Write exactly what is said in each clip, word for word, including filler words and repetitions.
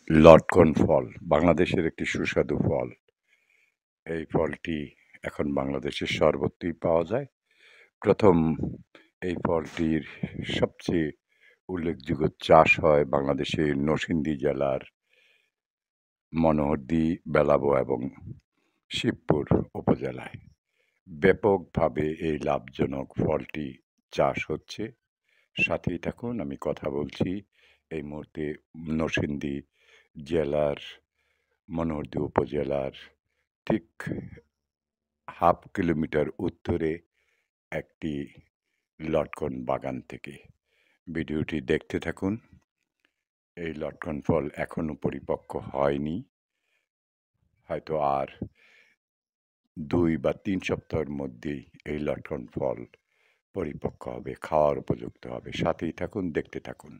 লটকন ফল বাংলাদেশের একটি সুস্বাদু ফল। এই ফলটি এখন বাংলাদেশের সর্বত্রই পাওয়া যায়। প্রথম এই ফলটির সবচেয়ে উল্লেখযোগ্য চাষ হয় বাংলাদেশের নরসিংদী জেলার মনোহরদী, বেলাবো এবং শিবপুর উপজেলায়। ব্যাপকভাবে এই লাভজনক ফলটি চাষ হচ্ছে। সাথেই থাকুন, আমি কথা বলছি এই মুহূর্তে নরসিংদী জেলার মনোহরদী উপজেলার ঠিক হাফ কিলোমিটার উত্তরে একটি লটকন বাগান থেকে। ভিডিওটি দেখতে থাকুন। এই লটকন ফল এখনো পরিপক্ক হয়নি, হয়তো আর দুই বা তিন সপ্তাহের মধ্যেই এই লটকন ফল পরিপক্ক হবে, খাওয়ার উপযুক্ত হবে। সাথেই থাকুন, দেখতে থাকুন।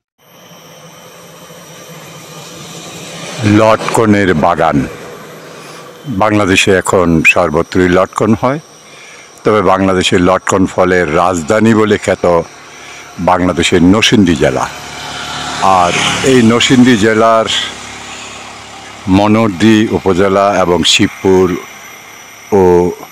লটকনের বাগান বাংলাদেশে এখন সর্বত্রই লটকন হয়, তবে বাংলাদেশের লটকন ফলের রাজধানী বলে খ্যাত বাংলাদেশের নরসিংদী জেলা। আর এই নরসিংদী জেলার মনোহরদী উপজেলা এবং শিবপুর ও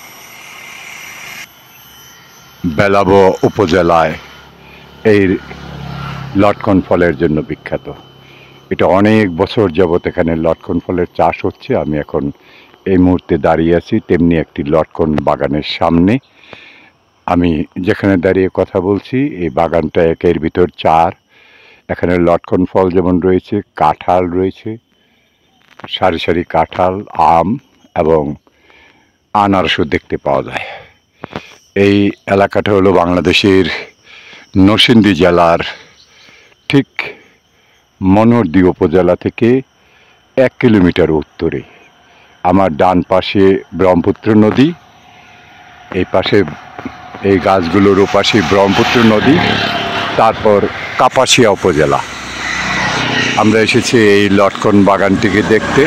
বেলাবো উপজেলায় এই লটকন ফলের জন্য বিখ্যাত। এটা অনেক বছর যাবৎ এখানে লটকন ফলের চাষ হচ্ছে। আমি এখন এই মুহূর্তে দাঁড়িয়ে আছি তেমনি একটি লটকন বাগানের সামনে। আমি যেখানে দাঁড়িয়ে কথা বলছি এই বাগানটা একের ভিতর চার। এখানে লটকন ফল যেমন রয়েছে, কাঁঠাল রয়েছে, সারি সারি কাঁঠাল, আম এবং আনারসও দেখতে পাওয়া যায়। এই এলাকাটা হলো বাংলাদেশের নরসিংদী জেলার ঠিক মনোহরদী উপজেলা থেকে এক কিলোমিটার উত্তরে। আমার ডান পাশে ব্রহ্মপুত্র নদী, এই পাশে এই গাছগুলোর ওপাশে ব্রহ্মপুত্র নদী, তারপর কাপাসিয়া উপজেলা। আমরা এসেছি এই লটকন বাগানটিকে দেখতে।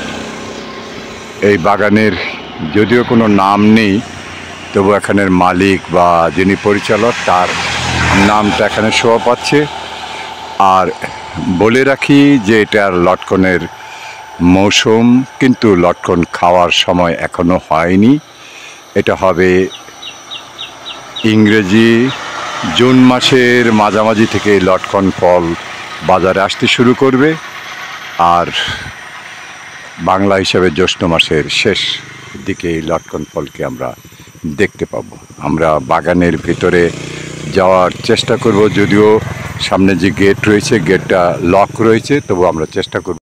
এই বাগানের যদিও কোনো নাম নেই, তবু এখানের মালিক বা যিনি পরিচালক তার নামটা এখানে শোভা পাচ্ছে। আর বলে রাখি যে এটা লটকনের মৌসুম, কিন্তু লটকন খাওয়ার সময় এখনো হয়নি। এটা হবে ইংরেজি জুন মাসের মাঝামাঝি থেকে লটকন ফল বাজারে আসতে শুরু করবে, আর বাংলা হিসাবে জ্যৈষ্ঠ মাসের শেষ দিকে এই লটকন ফলকে আমরা দেখতে পাবো। আমরা বাগানের ভিতরে যাওয়ার চেষ্টা করব, যদিও সামনে যে গেট রয়েছে গেটটা লক রয়েছে, তবু আমরা চেষ্টা করব।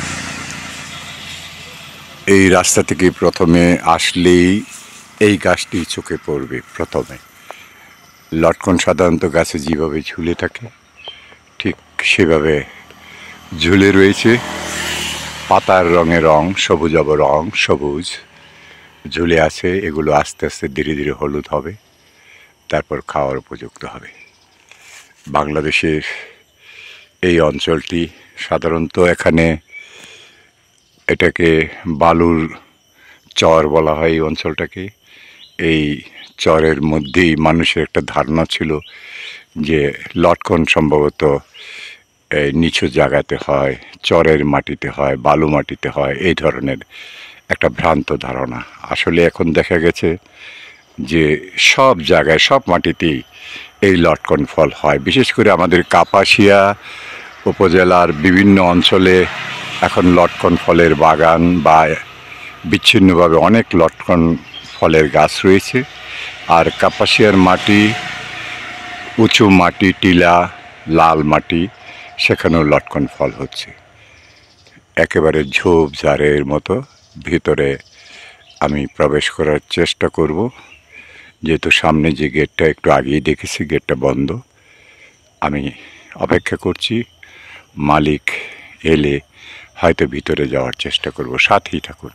এই রাস্তা থেকে প্রথমে আসলেই এই গাছটি চোখে পড়বে। প্রথমে লটকন সাধারণত গাছে যেভাবে ঝুলে থাকে ঠিক সেভাবে ঝুলে রয়েছে। পাতার রঙে রং সবুজাব, রং সবুজ ঝুলে আছে। এগুলো আস্তে আস্তে ধীরে ধীরে হলুদ হবে, তারপর খাওয়ার উপযুক্ত হবে। বাংলাদেশের এই অঞ্চলটি সাধারণত এখানে এটাকে বালুর চর বলা হয় এই অঞ্চলটাকে। এই চরের মধ্যেই মানুষের একটা ধারণা ছিল যে লটকন সম্ভবত এই নিচু জায়গাতে হয়, চরের মাটিতে হয়, বালু মাটিতে হয়, এই ধরনের একটা ভ্রান্ত ধারণা। আসলে এখন দেখা গেছে যে সব জায়গায় সব মাটিতেই এই লটকন ফল হয়। বিশেষ করে আমাদের কাপাসিয়া উপজেলার বিভিন্ন অঞ্চলে এখন লটকন ফলের বাগান বা বিচ্ছিন্নভাবে অনেক লটকন ফলের গাছ রয়েছে। আর কাপাসিয়ার মাটি উঁচু মাটি, টিলা, লাল মাটি, সেখানেও লটকন ফল হচ্ছে। একেবারে ঝোপঝাড়ের মতো ভিতরে আমি প্রবেশ করার চেষ্টা করব, যেহেতু সামনে যে গেটটা একটু আগেই দেখেছি গেটটা বন্ধ। আমি অপেক্ষা করছি, মালিক এলে হয়তো ভিতরে যাওয়ার চেষ্টা করব। সাথেই থাকুন।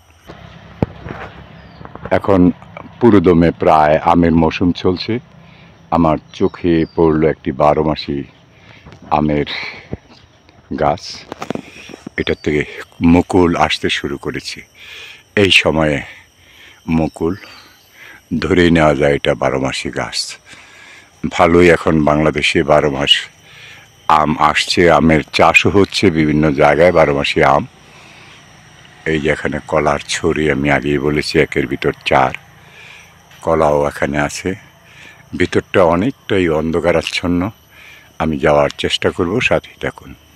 এখন পুরোদমে প্রায় আমের মৌসুম চলছে। আমার চোখে পড়লো একটি বারো মাসি আমের গাছ। এটা থেকে মুকুল আসতে শুরু করেছে। এই সময়ে মুকুল ধরেই নেওয়া যায় এটা বারো মাসি গাছ। ভালোই এখন বাংলাদেশে বারো মাস আম আসছে, আমের চাষও হচ্ছে বিভিন্ন জায়গায়, বারো মাসি আম। এই যে এখানে কলার ছড়ি, আমি আগেই বলেছি একের ভিতর চার। কলাও এখানে আছে। ভিতরটা অনেকটাই অন্ধকারাচ্ছন্ন। আমি যাওয়ার চেষ্টা করব, সাথেই থাকুন।